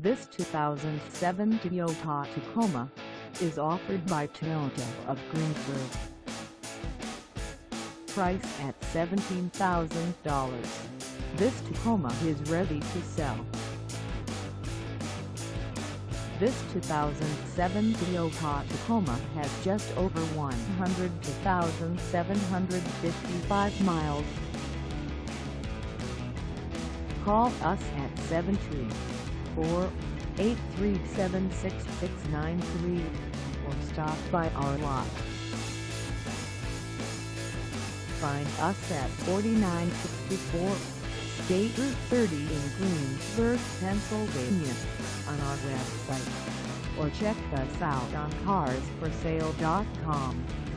This 2007 Toyota Tacoma is offered by Toyota of Greensburg. Price at $17,000. This Tacoma is ready to sell. This 2007 Toyota Tacoma has just over 102,755 miles. Call us at 724-837-6693 or stop by our lot. Find us at 4964 State Route 30 in Greensburg, Pennsylvania, on our website, or check us out on carsforsale.com.